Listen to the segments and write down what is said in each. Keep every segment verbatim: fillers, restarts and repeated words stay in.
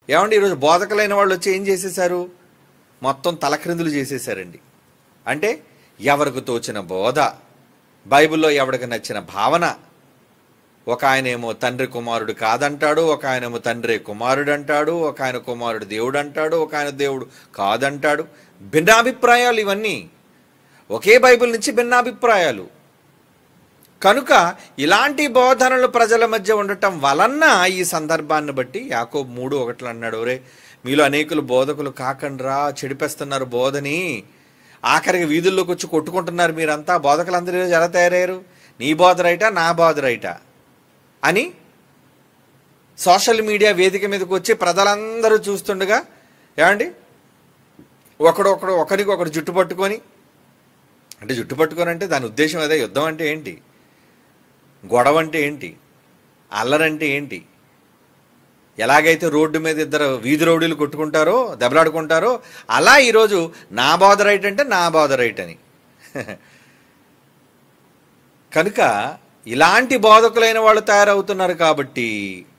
ఏమండి ఈరోజు బోధకులైన వాళ్ళు వచ్చి ఏం చేసేశారు? మొత్తం తలక్రిందులు చేసేశారండి. అంటే ఎవరికి తోచిన బోధ, బైబిల్లో ఎవరికి నచ్చిన భావన. ఒక ఆయనేమో తండ్రి కుమారుడు కాదంటాడు, ఒక ఆయనేమో తండ్రి కుమారుడు అంటాడు, ఒక ఆయన కుమారుడు దేవుడు అంటాడు, ఒక ఆయన దేవుడు కాదంటాడు. భిన్నాభిప్రాయాలు ఇవన్నీ, ఒకే బైబిల్ నుంచి భిన్నాభిప్రాయాలు. కనుక ఇలాంటి బోధనలు ప్రజల మధ్య ఉండటం వలన ఈ సందర్భాన్ని బట్టి యాకోబు మూడు ఒకట్లు అన్నాడు, ఒరే మీలో అనేకులు బోధకులు కాకండ్రా, చెడిపేస్తున్నారు బోధని, ఆఖరికి వీధుల్లోకి వచ్చి కొట్టుకుంటున్నారు మీరంతా, బోధకులందరూ ఎలా తయారయ్యారు, నీ బోధ రైటా నా బోధ రైటా అని సోషల్ మీడియా వేదిక మీదకి వచ్చి ప్రజలందరూ చూస్తుండగా ఏమండి ఒకడు ఒకడు ఒకరికి ఒకడు జుట్టు పట్టుకొని, అంటే జుట్టు పట్టుకొని అంటే దాని ఉద్దేశం అదే, యుద్ధం అంటే ఏంటి, గొడవ అంటే ఏంటి, అల్లరంటే ఏంటి. ఎలాగైతే రోడ్డు మీద ఇద్దరు వీధి రౌడీలు కొట్టుకుంటారో దెబ్బలాడుకుంటారో అలా ఈరోజు నా బోధ రైట్ అంటే నా బోధ రైట్ అని. కనుక ఇలాంటి బోధకులైన వాళ్ళు తయారవుతున్నారు. కాబట్టి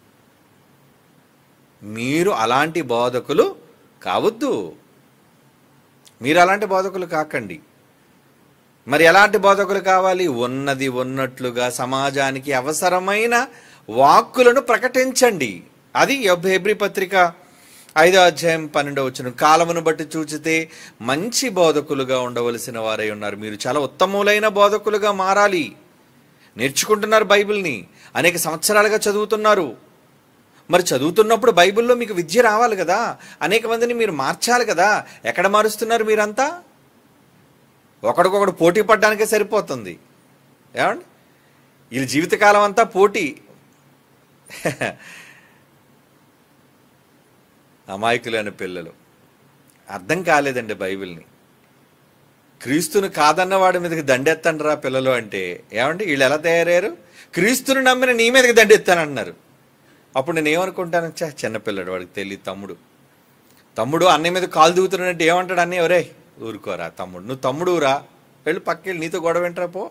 మీరు అలాంటి బోధకులు కావద్దు, మీరు అలాంటి బోధకులు కాకండి. మరి ఎలాంటి బోధకులు కావాలి? ఉన్నది ఉన్నట్లుగా సమాజానికి అవసరమైన వాక్కులను ప్రకటించండి. అది హెబ్రీ పత్రిక ఐదో అధ్యాయం పన్నెండవ వచనం, కాలమును బట్టి చూచితే మంచి బోధకులుగా ఉండవలసిన వారై ఉన్నారు. మీరు చాలా ఉత్తములైన బోధకులుగా మారాలి. నేర్చుకుంటున్నారు బైబిల్ని, అనేక సంవత్సరాలుగా చదువుతున్నారు. మరి చదువుతున్నప్పుడు బైబిల్లో మీకు విద్య రావాలి కదా, అనేక మందిని మీరు మార్చాలి కదా. ఎక్కడ మారుస్తున్నారు మీరంతా? ఒకడికొకడు పోటీ పడ్డానికే సరిపోతుంది. ఏమండి వీళ్ళ జీవితకాలం అంతా పోటీ. అమాయకులైన పిల్లలు అర్థం కాలేదండి బైబిల్ని. క్రీస్తును కాదన్న వాడి మీదకి దండెత్తండి రా పిల్లలు అంటే, ఏమండి వీళ్ళు ఎలా తయారయ్యారు? క్రీస్తుని నమ్మిన నీ మీదకి దండెత్తానంటున్నారు. అప్పుడు నేను ఏమనుకుంటాను, చా చిన్నపిల్లడు, వాడికి తెలియదు. తమ్ముడు తమ్ముడు అన్నయ్య మీద కాలు దిగుతున్నాడంటే ఏమంటాడు అన్నయ్య, ఒరే ఊరుకోరా తమ్ముడు, నువ్వు తమ్ముడు రా, వెళ్ళి పక్కెళ్ళి నీతో గొడవ వింటరా పో.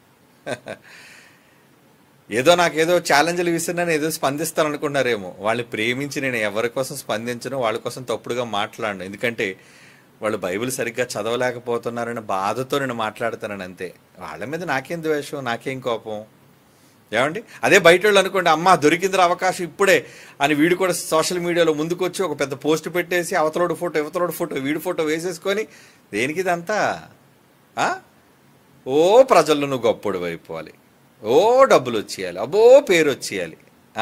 ఏదో నాకేదో ఛాలెంజ్లు విసిరినా ఏదో స్పందిస్తాను అనుకున్నారేమో. వాళ్ళని ప్రేమించి నేను ఎవరి కోసం స్పందించను, వాళ్ళ కోసం తప్పుడుగా మాట్లాడను. ఎందుకంటే వాళ్ళు బైబిల్ సరిగ్గా చదవలేకపోతున్నారని బాధతో నేను మాట్లాడుతానని అంతే. వాళ్ళ మీద నాకేం ద్వేషం, నాకేం కోపం. ఏమండి అదే బయట వాళ్ళు అనుకోండి, అమ్మ దొరికిందిరా అవకాశం ఇప్పుడే అని వీడు కూడా సోషల్ మీడియాలో ముందుకు వచ్చి ఒక పెద్ద పోస్ట్ పెట్టేసి అవతలోడు ఫోటో ఇవతలోడు ఫోటో వీడి ఫోటో వేసేసుకొని, దేనికి ఇదంతా? ఓ ప్రజల్లో నువ్వు గొప్పడు అయిపోవాలి, ఓ డబ్బులు వచ్చేయాలి, అబ్బో పేరు వచ్చేయాలి.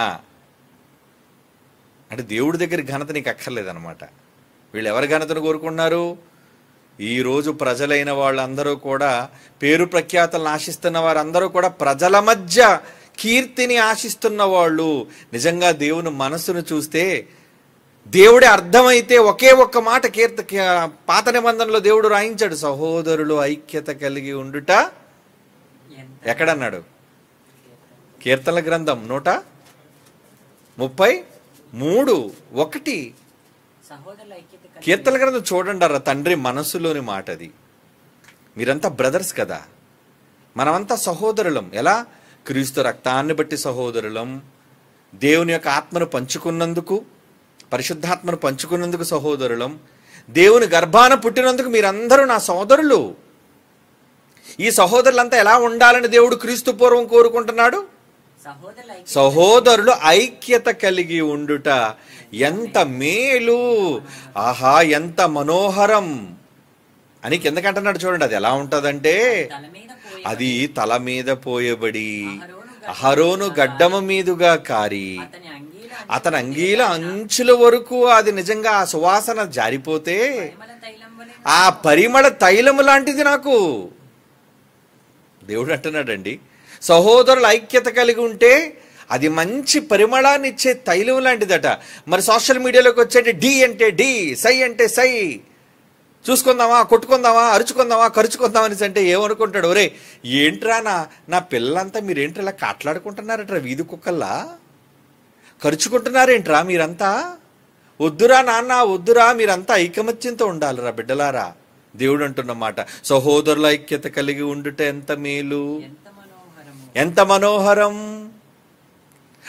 అంటే దేవుడి దగ్గర ఘనత నీకు అక్కర్లేదనమాట. వీళ్ళు ఎవరి ఘనతను కోరుకున్నారు? ఈరోజు ప్రజలైన వాళ్ళందరూ కూడా, పేరు ప్రఖ్యాతలను ఆశిస్తున్న వారందరూ కూడా ప్రజల మధ్య కీర్తిని ఆశిస్తున్న వాళ్ళు. నిజంగా దేవుని మనస్సును చూస్తే దేవుడే అర్థమైతే ఒకే ఒక్క మాట కీర్త పాత నిబంధనలో దేవుడు రాయించాడు, సహోదరులు ఐక్యత కలిగి ఉండుట. ఎక్కడన్నాడు? కీర్తనల గ్రంథం నూట ముప్పై మూడు ఒకటి. కీర్తనల గ్రంథం చూడండి అరా, తండ్రి మనసులోని మాట అది. మీరంతా బ్రదర్స్ కదా, మనమంతా సహోదరులం. ఎలా? క్రీస్తు రక్తాన్ని బట్టి సహోదరులం, దేవుని యొక్క ఆత్మను పంచుకున్నందుకు, పరిశుద్ధాత్మను పంచుకున్నందుకు సహోదరులం, దేవుని గర్భాన పుట్టినందుకు మీరందరూ నా సహోదరులు. ఈ సహోదరులంతా ఎలా ఉండాలని దేవుడు క్రీస్తు పూర్వం కోరుకుంటున్నాడు? సహోదరులు ఐక్యత కలిగి ఉండుట. ఎంత మేలు, ఆహా ఎంత మనోహరం అని కిందకంటున్నాడు చూడండి. అది ఎలా ఉంటదంటే, అది తల మీద పోయబడి అహరోను గడ్డమ మీదుగా కారి అతని అంగీల అంచుల వరకు అది నిజంగా ఆ సువాసన జారిపోతే ఆ పరిమళ తైలము లాంటిది నాకు. దేవుడు అంటున్నాడండి, సహోదరుల ఐక్యత కలిగి ఉంటే అది మంచి పరిమళాన్ని ఇచ్చే తైలం లాంటిదట. మరి సోషల్ మీడియాలోకి వచ్చేటి డి అంటే డి, సై అంటే సై, చూసుకుందామా, కొట్టుకుందామా, అరుచుకుందామా, ఖర్చుకుందామా అనేసి అంటే ఏమనుకుంటాడు, ఒరే ఏంట్రా నా నా పిల్లలంతా మీరేంట్రా ఇలా కాట్లాడుకుంటున్నారట్రా వీధి కుక్కల్లా, ఖర్చుకుంటున్నారేంట్రా మీరంతా, వద్దురా నాన్న వద్దురా, మీరంతా ఐకమత్యంతో ఉండాలిరా బిడ్డలారా. దేవుడు అంటున్నమాట, సహోదరుల ఐక్యత కలిగి ఉండుట ఎంత మేలు, ఎంత మనోహరం.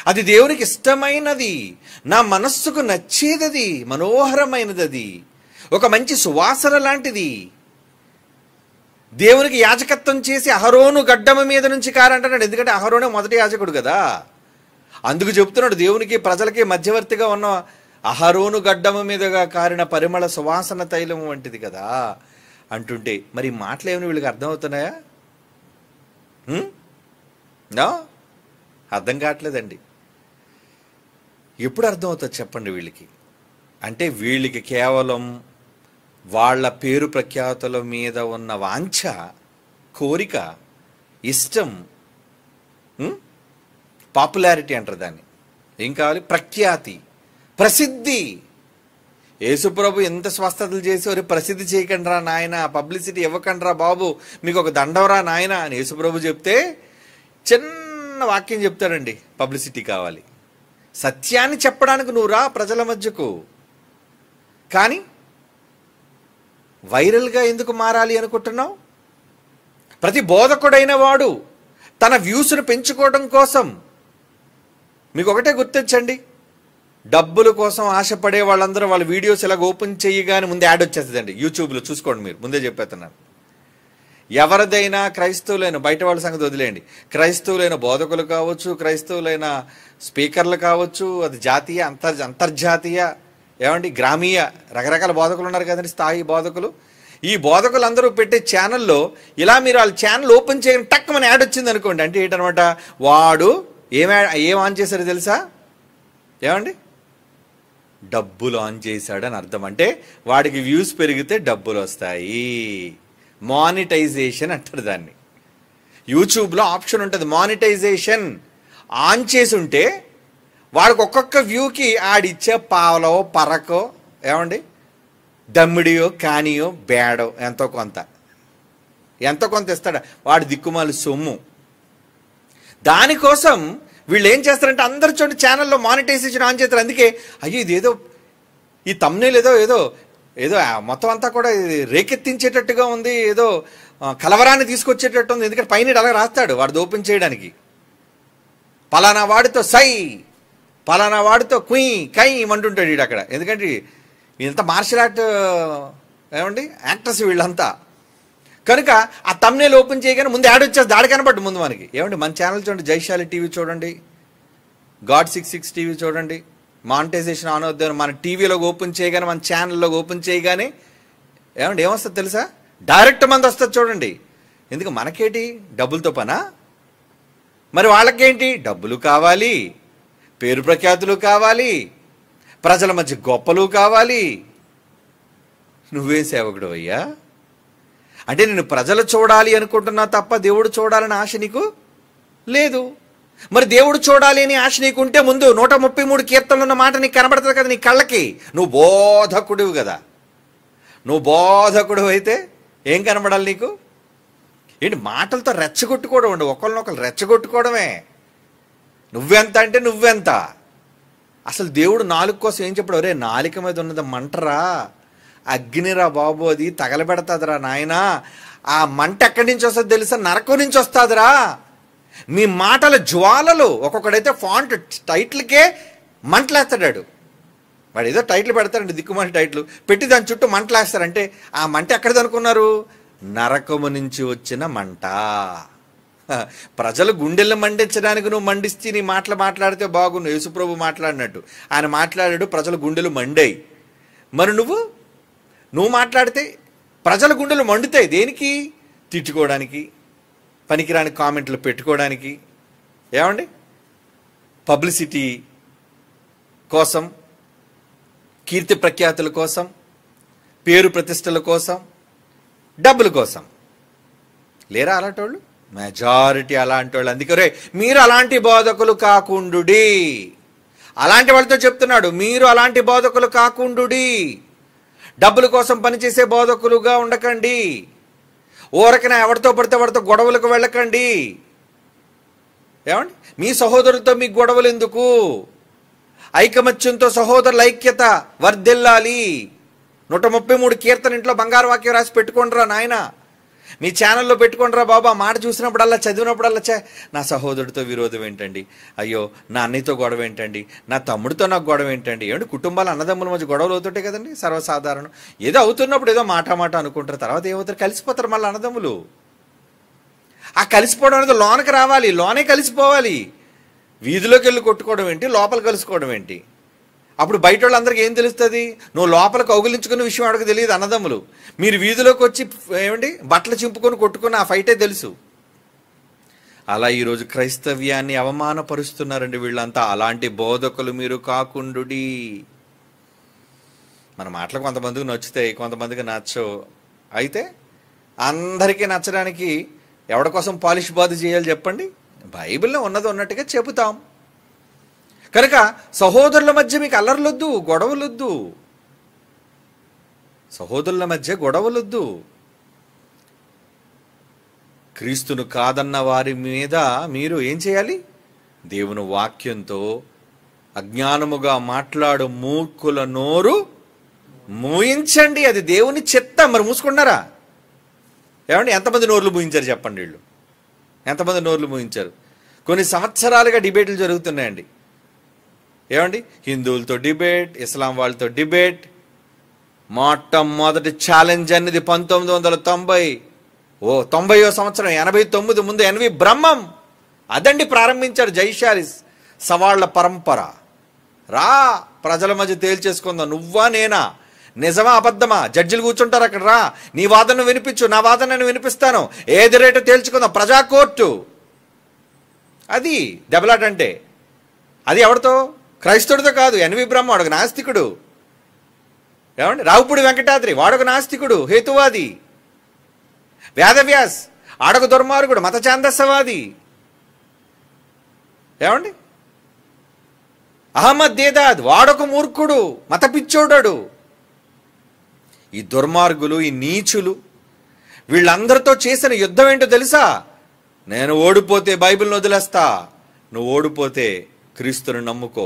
అది దేవునికి ఇష్టమైనది, నా మనస్సుకు నచ్చేదది, మనోహరమైనది, అది ఒక మంచి సువాసన లాంటిది. దేవునికి యాజకత్వం చేసి అహరోను గడ్డమ మీద నుంచి కారంటున్నాడు. ఎందుకంటే అహరోనే మొదటి యాజకుడు కదా. అందుకు చెప్తున్నాడు, దేవునికి ప్రజలకి మధ్యవర్తిగా ఉన్న అహరోను గడ్డమ మీదుగా కారిన పరిమళ సువాసన తైలం వంటిది కదా అంటుంటే, మరి ఈ మాటలు ఏమైనా వీళ్ళకి అర్థమవుతున్నాయా? నా అర్థం కావట్లేదండి. ఎప్పుడు అర్థమవుతుంది చెప్పండి వీళ్ళకి? అంటే వీళ్ళకి కేవలం వాళ్ళ పేరు ప్రఖ్యాతుల మీద ఉన్న వాంఛ, కోరిక, ఇష్టం, పాపులారిటీ అంటారు దాన్ని. ఏం కావాలి? ప్రఖ్యాతి, ప్రసిద్ధి. యేసుప్రభు ఎంత స్వస్థతలు చేసి వారు ప్రసిద్ధి చేయకండి రా నాయన, పబ్లిసిటీ ఇవ్వకండి రా బాబు, మీకు ఒక దండవరా నాయన అని యేసుప్రభు చెప్తే చిన్న వాక్యం చెప్తాడండి, పబ్లిసిటీ కావాలి. సత్యాన్ని చెప్పడానికి నువ్వు రా ప్రజల మధ్యకు, కానీ వైరల్గా ఎందుకు మారాలి అనుకుంటున్నావు? ప్రతి బోధకుడైన వాడు తన వ్యూస్ను పెంచుకోవడం కోసం, మీకు ఒకటే గుర్తించండి, డబ్బుల కోసం ఆశపడే వాళ్ళందరూ వాళ్ళ వీడియోస్ ఇలాగ ఓపెన్ చేయగానే ముందే యాడ్ వచ్చేస్తుందండి. యూట్యూబ్లో చూసుకోండి, మీరు ముందే చెప్పేస్తున్నాను. ఎవరిదైనా క్రైస్తవులైన, బయట వాళ్ళ సంగతి వదిలేయండి, క్రైస్తవులైన బోధకులు కావచ్చు, క్రైస్తవులైన స్పీకర్లు కావచ్చు, అది జాతీయ అంతర్ అంతర్జాతీయ ఏమండి గ్రామీయ రకరకాల బోధకులు ఉన్నారు కదండి, స్థాయి బోధకులు. ఈ బోధకులందరూ పెట్టే ఛానల్లో ఇలా మీరు వాళ్ళ ఛానల్ ఓపెన్ చేయని టక్ మన యాడ్ వచ్చింది అనుకోండి, అంటే ఏంటనమాట, వాడు ఏం ఏం ఆన్ చేశారో తెలుసా? ఏమండి, డబ్బులు ఆన్ చేశాడని అర్థం. అంటే వాడికి వ్యూస్ పెరిగితే డబ్బులు వస్తాయి, మానిటైజేషన్ అంటారు దాన్ని. యూట్యూబ్లో ఆప్షన్ ఉంటుంది మానిటైజేషన్, ఆన్ చేసి ఉంటే వాడికి ఒక్కొక్క వ్యూకి ఆడిచ్చే పావలో పరకో ఏమండి దమ్మిడియో కానియో బేడో ఎంతో కొంత ఎంతో కొంత ఇస్తాడు వాడి దిక్కుమాలి సొమ్ము. దానికోసం వీళ్ళు ఏం చేస్తారంటే అందరు చూడండి ఛానల్లో మానిటైజేషన్ ఆన్ చేస్తారు. అందుకే అయ్యో ఇదేదో ఈ తమ్నేల్ ఏదో ఏదో ఏదో మొత్తం అంతా కూడా రేకెత్తించేటట్టుగా ఉంది, ఏదో కలవరాన్ని తీసుకొచ్చేటట్టు ఉంది. ఎందుకంటే పైన అలా రాస్తాడు వాడు ఓపెన్ చేయడానికి, పలానా వాడితో సై, పలానా వాడితో కుయ్ కై అంటుంటాడు వీడు అక్కడ. ఎందుకంటే ఇంత మార్షల్ ఆర్ట్ ఏమండి యాక్టర్స్ వీళ్ళంతా. కనుక ఆ తమ్నేల్ ఓపెన్ చేయగానే ముందు యాడ్ వచ్చేసి దాడి కనబడ్డు ముందు మనకి. ఏమండి మన ఛానల్ చూడండి, జైశాలి టీవీ చూడండి, గాడ్ సిక్స్ సిక్స్ టీవీ చూడండి, మానిటైజేషన్ ఆన్ అవుతుంది. మన టీవీలో ఓపెన్ చేయగానే, మన ఛానల్లో ఓపెన్ చేయగానే ఏమండి ఏమొస్తుంది తెలుసా? డైరెక్ట్ మంది వస్తుంది చూడండి. ఎందుకు మనకేంటి డబ్బులతో పనా? మరి వాళ్ళకేంటి డబ్బులు కావాలి, పేరు ప్రఖ్యాతులు కావాలి, ప్రజల మధ్య గొప్పలు కావాలి. నువ్వేం సేవకుడు అయ్యా? అంటే నేను ప్రజలు చూడాలి అనుకుంటున్నా తప్ప దేవుడు చూడాలని ఆశ నీకు లేదు. మరి దేవుడు చూడాలి అని ఆశ నీకుంటే ముందు నూట ముప్పై మూడు కీర్తనలు ఉన్న మాట నీకు కనబడుతుంది కదా నీ కళ్ళకి. నువ్వు బోధకుడివి కదా, నువ్వు బోధకుడు అయితే ఏం కనబడాలి నీకు? ఏంటి మాటలతో రెచ్చగొట్టుకోవడం అండి, ఒకరినొకరు రెచ్చగొట్టుకోవడమే. నువ్వెంత అంటే నువ్వెంత. అసలు దేవుడు నాలుక కోసం ఏం చెప్పాడు? ఒరే నాలుక మీద ఉన్నది మంటరా, అగ్నిరా బాబు, అది తగలబెడతాదిరా నాయనా. ఆ మంట ఎక్కడి నుంచి వస్తుంది తెలుసా? నరకం నుంచి వస్తుందిరా. మీ మాటల జ్వాలలు. ఒక్కొక్కడైతే ఫాంట్ టైటిల్కే మంటలేస్తాడు వాడు. ఏదో టైటిల్ పెడతారండి, దిక్కుమాలి టైటిల్ పెట్టి దాని చుట్టూ మంటలేస్తారంటే ఆ మంట ఎక్కడిది అనుకున్నారు? నరకము నుంచి వచ్చిన మంట. ప్రజలు గుండెలను మండించడానికి నువ్వు మండిస్తే నీ మాటలు మాట్లాడితే బాగుండు. యేసుప్రభు మాట్లాడినట్టు ఆయన మాట్లాడాడు, ప్రజల గుండెలు మండాయి. మరి నువ్వు నువ్వు మాట్లాడితే ప్రజల గుండెలు మండుతాయి. దేనికి? తిట్టుకోవడానికి, పనికిరాని కామెంట్లు పెట్టుకోవడానికి, ఏమండి పబ్లిసిటీ కోసం, కీర్తి ప్రఖ్యాతుల కోసం, పేరు ప్రతిష్టల కోసం, డబ్బుల కోసం. లేరా అలాంటి వాళ్ళు? మెజారిటీ అలాంటి వాళ్ళు. అందుకే మీరు అలాంటి బోధకులు కాకుండుడి. అలాంటి వాళ్ళతో చెప్తున్నాడు, మీరు అలాంటి బోధకులు కాకుండుడి. డబ్బుల కోసం పనిచేసే బోధకులుగా ఉండకండి. ఊరకనే ఎవరితో పడితే వాడితో గొడవలకు వెళ్ళకండి. ఏమండి మీ సహోదరులతో మీకు గొడవలు ఎందుకు? ఐకమత్యంతో సహోదరుల ఐక్యత వర్ధిల్లాలి. నూట ముప్పై మూడు కీర్తన ఇంట్లో బంగారు వాక్యం రాసి పెట్టుకోండిరా నాయన. మీ ఛానల్లో పెట్టుకోండిరా బాబు, ఆ మాట చూసినప్పుడల్లా చదివినప్పుడల్లా చే నా సహోదరుడితో విరోధం ఏంటండి, అయ్యో నా అన్నయ్యతో గొడవ ఏంటండి, నా తమ్ముడితో నాకు గొడవ ఏంటండి. ఏమంటే కుటుంబాల అన్నదమ్ముల మధ్య గొడవలు అవుతుంటాయి కదండి, సర్వసాధారణం. ఏదో అవుతున్నప్పుడు ఏదో మాట మాట అనుకుంటారు, తర్వాత ఏమవుతారు, కలిసిపోతారు మళ్ళీ అన్నదమ్ములు. ఆ కలిసిపోవడం అనేది లోనకి రావాలి, లోనే కలిసిపోవాలి. వీధిలోకి వెళ్ళి కొట్టుకోవడం ఏంటి, లోపల కలుసుకోవడం ఏంటి? అప్పుడు బయట వాళ్ళందరికీ ఏం తెలుస్తుంది? నువ్వు లోపల కౌగిలించుకున్న విషయం అడగ తెలియదు అన్నదమ్ములు. మీరు వీధిలోకి వచ్చి ఏమండి బట్టలు చింపుకొని కొట్టుకుని ఆ ఫైటే తెలుసు. అలా ఈరోజు క్రైస్తవ్యాన్ని అవమానపరుస్తున్నారండి వీళ్ళంతా. అలాంటి బోధకులు మీరు కాకుండుడి. మన మాటలు కొంతమందికి నచ్చుతాయి, కొంతమందికి నచ్చవు. అయితే అందరికీ నచ్చడానికి ఎవరి కోసం పాలిష్ బాధ చేయాలి చెప్పండి? బైబిల్లో ఉన్నది ఉన్నట్టుగా చెబుతాం. కనుక సహోదరుల మధ్య మీకు అల్లర్లొద్దు, గొడవలొద్దు. సహోదరుల మధ్య గొడవలొద్దు. క్రీస్తును కాదన్న వారి మీద మీరు ఏం చేయాలి? దేవుని వాక్యంతో అజ్ఞానముగా మాట్లాడు మూర్ఖుల నోరు మూయించండి. అది దేవుని చిత్తం. మరి మూసుకున్నారా? ఏమండి, ఎంతమంది నోర్లు మూయించారు చెప్పండి? వీళ్ళు ఎంతమంది నోర్లు మూయించారు? కొన్ని సంవత్సరాలుగా డిబేట్లు జరుగుతున్నాయండి. ఏమండి, హిందువులతో డిబేట్, ఇస్లాం వాళ్ళతో డిబేట్. మొట్టమొదటి ఛాలెంజ్ అనేది పంతొమ్మిది వందల తొంభై ఓ తొంభైయో సంవత్సరం ఎనభై తొమ్మిది ముందు ఎన్వి బ్రహ్మం అదండి ప్రారంభించారు. జైశాలి సవాళ్ల పరంపర. రా ప్రజల మధ్య తేల్చేసుకుందాం, నువ్వా నేనా, నిజమా అబద్ధమా, జడ్జిలు కూర్చుంటారు అక్కడ, రా నీ వాదన వినిపించు, నా వాదన నేను వినిపిస్తాను, ఏది రేటో తేల్చుకుందాం, ప్రజా కోర్టు. అది దెబ్బలాట అంటే. అది ఎవరితో? క్రైస్తవుడితో కాదు. ఎన్వి బ్రహ్మ వాడొక నాస్తికుడు. ఏమండి, రావుపూడి వెంకటాద్రి వాడొక నాస్తికుడు, హేతువాది. వేదవ్యాస్ ఆడొక దుర్మార్గుడు, మత ఛాందస్సవాది. ఏమండి, అహ్మద్ దేదాద్ వాడొక మూర్ఖుడు, మత పిచ్చోడాడు. ఈ దుర్మార్గులు, ఈ నీచులు, వీళ్ళందరితో చేసిన యుద్ధం ఏంటో తెలుసా? నేను ఓడిపోతే బైబిల్ని వదిలేస్తా, నువ్వు ఓడిపోతే క్రీస్తుని నమ్ముకో.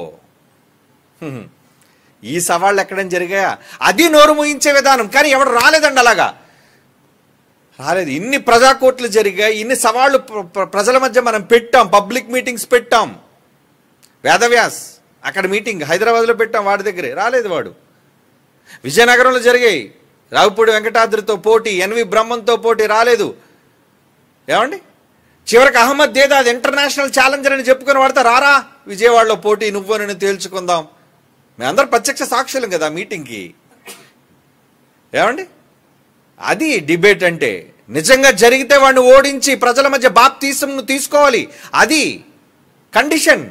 ఈ సవాళ్ళు ఎక్కడైనా జరిగాయా? అది నోరు మూయించే విధానం. కానీ ఎవడు రాలేదండి, అలాగా రాలేదు. ఇన్ని ప్రజా కోర్టులు జరిగాయి, ఇన్ని సవాళ్ళు ప్రజల మధ్య మనం పెట్టాం, పబ్లిక్ మీటింగ్స్ పెట్టాం. వేదవ్యాస్ అక్కడ మీటింగ్ హైదరాబాద్లో పెట్టాం, వాడి దగ్గరే రాలేదు వాడు. విజయనగరంలో జరిగాయి, రావుపూడి వెంకటాద్రితో పోటీ, ఎన్వి బ్రహ్మంతో పోటీ, రాలేదు. ఏమండి, చివరికి అహ్మద్ దేదాద్ ఇంటర్నేషనల్ ఛాలెంజర్ అని చెప్పుకుని వాడితే రారా విజయవాడలో పోటీ, నువ్వు నేను తేల్చుకుందాం. మేమందరం ప్రత్యక్ష సాక్షులం కదా మీటింగ్కి. ఏమండి, అది డిబేట్ అంటే. నిజంగా జరిగితే వాడిని ఓడించి ప్రజల మధ్య బాప్తీసంను తీసుకోవాలి, అది కండిషన్.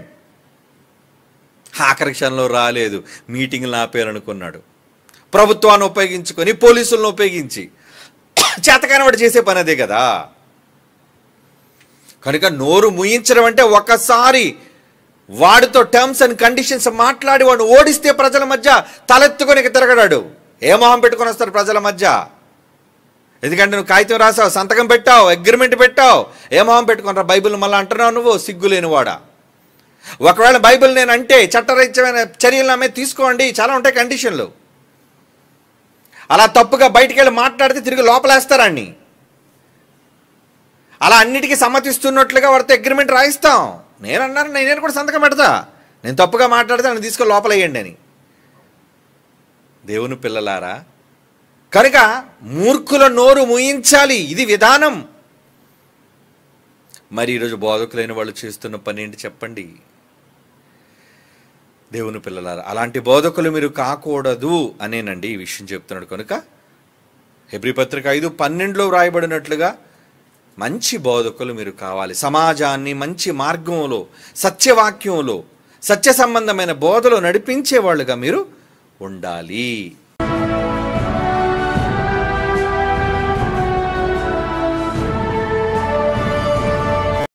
ఆఖరి క్షణంలో రాలేదు, మీటింగ్లు ఆపేయాలనుకున్నాడు. ప్రభుత్వాన్ని ఉపయోగించుకొని, పోలీసులను ఉపయోగించి, చేతకాని వాడు చేసే పని అదే కదా. కనుక నోరు ముయించడం అంటే ఒకసారి వాడితో టర్మ్స్ అండ్ కండిషన్స్ మాట్లాడి వాడిని ఓడిస్తే ప్రజల మధ్య తలెత్తుకొని తిరగడాడు. ఏ మొహం పెట్టుకొని వస్తారు ప్రజల మధ్య? ఎందుకంటే నువ్వు కాగితం రాసావు, సంతకం పెట్టావు, అగ్రిమెంట్ పెట్టావు, ఏ మొహం పెట్టుకుని బైబిల్ మళ్ళీ అంటున్నావు నువ్వు, సిగ్గులేని వాడా. ఒకవేళ బైబిల్ నేను అంటే చట్టరీత్యమైన చర్యలు నా మీద తీసుకోండి, చాలా ఉంటాయి కండిషన్లు. అలా తప్పుగా బయటికి వెళ్ళి మాట్లాడితే తిరిగి లోపలేస్తారాన్ని. అలా అన్నిటికీ సమ్మతిస్తున్నట్లుగా వాడితో అగ్రిమెంట్ రాయిస్తాం. నేను అన్నాను, నేను కూడా సంతకం పెడతా, నేను తప్పుగా మాట్లాడితే నన్ను తీసుకొని లోపలేయండి అని. దేవుని పిల్లలారా, కనుక మూర్ఖుల నోరు మూయించాలి, ఇది విధానం. మరి ఈరోజు బోధకులైన వాళ్ళు చేస్తున్న పని ఏంటి చెప్పండి? దేవుని పిల్లలారా, అలాంటి బోధకులు మీరు కాకూడదు అనేనండి ఈ విషయం చెప్తున్నాడు. కనుక హెబ్రీ పత్రిక ఐదు పన్నెండులో వ్రాయబడినట్లుగా మంచి బోధకులు మీరు కావాలి. సమాజాన్ని మంచి మార్గంలో, సత్యవాక్యంలో, సత్య సంబంధమైన బోధలో నడిపించే వాళ్ళుగా మీరు ఉండాలి.